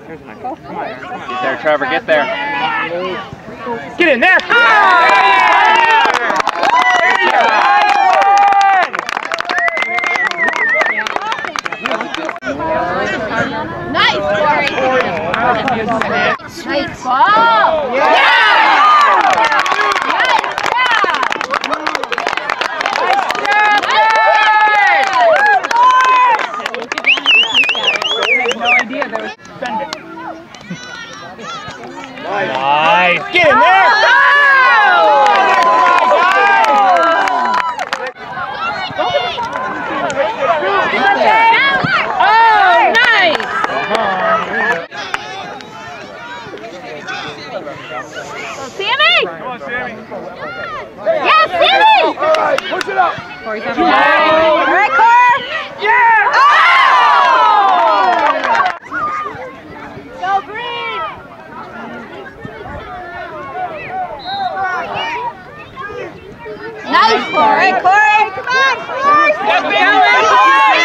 Get there, Trevor, get there. Get in there! Nice, Corey! Nice ball! Yeah! Nice! Get in there! Oh, nice! Sammy! Come on, Sammy! Yes, Sammy! All right, push it up! All right, Corey! Yeah! Go green! Nice, Corey! Corey, come on! Corey!